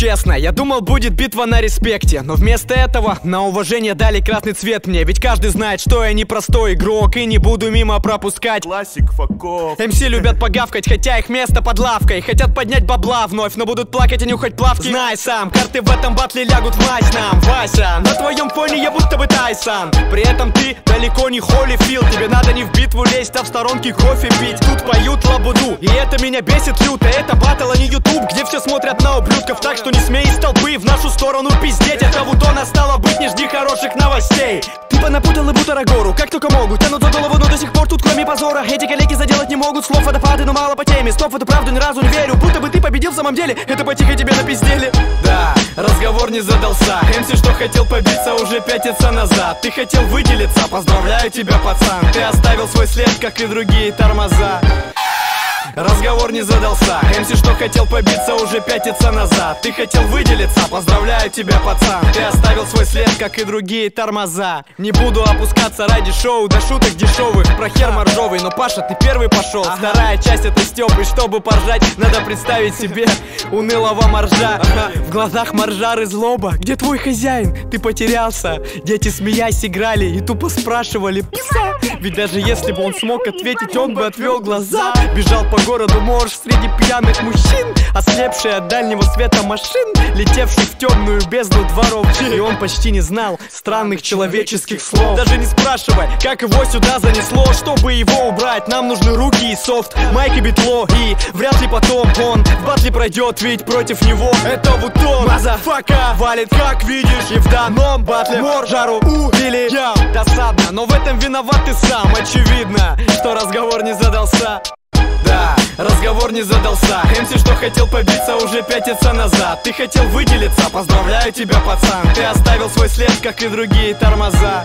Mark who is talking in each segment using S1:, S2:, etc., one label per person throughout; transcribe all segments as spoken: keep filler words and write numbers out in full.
S1: Честно, я думал, будет битва на респекте, но вместо этого на уважение дали красный цвет мне. Ведь каждый знает, что я не простой игрок и не буду мимо пропускать.
S2: Классик, факов.
S1: эм си любят погавкать, хотя их место под лавкой. Хотят поднять бабла вновь, но будут плакать и нюхать плавки. Знай сам, карты в этом батле лягут в мать нам. Вася, на твоем фоне я будто бы Тайсон. При этом ты далеко не Холлифилд. Тебе надо не в битву лезть, а в сторонке кофе пить. Тут поют лабуду, и это меня бесит люто. Это батл, а не ютуб, где все смотрят на ублюдков. Так что не смей из толпы в нашу сторону пиздеть. Это вот он стало быть, не жди хороших новостей. Ты понапутал и Бутарагору, как только могут. Тянут за голову, но до сих пор тут кроме позора. Эти коллеги заделать не могут, слов водопады, но мало по теме. Стоп, в эту правду ни разу не верю. Будто бы ты победил в самом деле, это потихо тебе напиздели. Да, разговор не задался. эм си, что хотел побиться, уже пятится назад. Ты хотел выделиться, поздравляю тебя, пацан. Ты оставил свой след, как и другие тормоза. Разговор не задался. эм си, что хотел побиться, уже пятится назад. Ты хотел выделиться, поздравляю тебя, пацан. Ты оставил свой след, как и другие тормоза. Не буду опускаться ради шоу до шуток дешевых про хер моржовый. Но, Паша, ты первый пошел. Ага. Вторая часть это Стёп. И чтобы поржать, надо представить себе унылого моржа. Ага. В глазах моржары злоба. Где твой хозяин? Ты потерялся. Дети, смеясь, играли и тупо спрашивали пса. Ведь даже если бы он смог ответить, он бы отвел глаза. Бежал по городу морж среди пьяных мужчин, ослепший от дальнего света машин, летевший в темную бездну дворов. И он почти не знал странных человеческих слов. Даже не спрашивай, как его сюда занесло. Чтобы его убрать, нам нужны руки и софт, майк и битло. И вряд ли потом он в батле пройдет, ведь против него это вот он. Мазафака валит, как видишь, и в данном батле моржару убили. Я досадно, но в этом виноват ты сам. Очевидно, что разговор не задался. Да, разговор не задался. эм си, что хотел побиться, уже пятится назад. Ты хотел выделиться, поздравляю тебя, пацан. Ты оставил свой след, как и другие тормоза.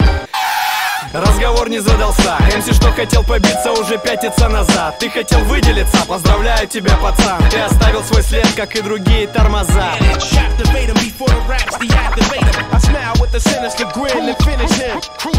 S1: Разговор не задался. эм си, что хотел побиться, уже пятится назад. Ты хотел выделиться, поздравляю тебя, пацан. Ты оставил свой след, как и другие тормоза.
S3: I smile with a sinister grin and finish him.